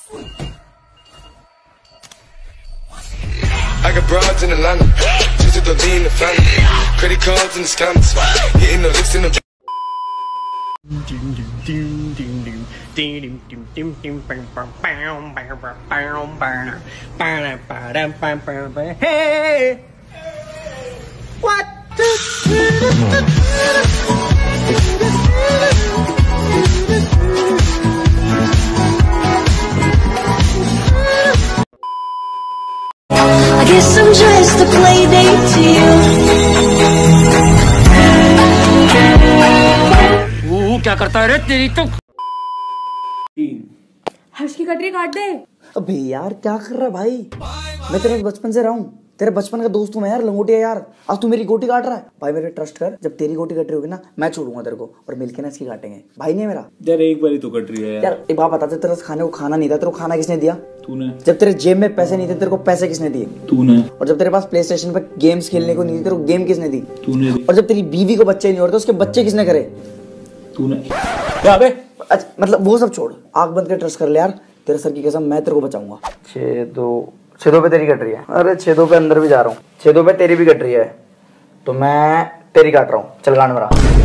I got broads in Atlanta, just to the lean the family, credit cards and the scammers, hitting the licks in the. Hey, what? I guess I'm just a play date to you. क्या करता है रे तेरी तो। हर्ष की कटरी काट दे। अबे यार क्या कर रहा है भाई? मैं तेरे बचपन से रहा हूँ, तेरे बचपन का दोस्त हूँ मैं यार, लंगोटिया यार। आज तू मेरी गोटी काट रहा है भाई, मेरे ट्रस्ट कर। जब तेरी गोटी कट रही होगी ना, मैं छोड़ूंगा तेरे को और मिलके ना इसकी काटेंगे। भाई नहीं है मेरा यार, एक बार ही तो कट रही है यार। एक बात बता, तेरे खाने को खाना नहीं था, तेरे को खाना किसने दिया? तूने। जब तेरे जेब में पैसे नहीं थे, तेरे को पैसे किसने दिए? तूने। और जब तेरे पास प्ले स्टेशन पर गेम्स खेलने को नहीं थी, तेरे को गेम किसने दी? तूने। और जब तेरी बीवी को बच्चे नहीं होते, उसके बच्चे किसने करे? तूने। अच्छा मतलब वो सब छोड़, आंख बंद कर ट्रस्ट कर ले यार, तेरे सर की कसम मैं तेरे को बचाऊंगा। छेदों पे तेरी कट रही है। अरे छेदों पे अंदर भी जा रहा हूँ, छेदों पे तेरी भी कट रही है, तो मैं तेरी काट रहा हूँ। चल गांड मरा।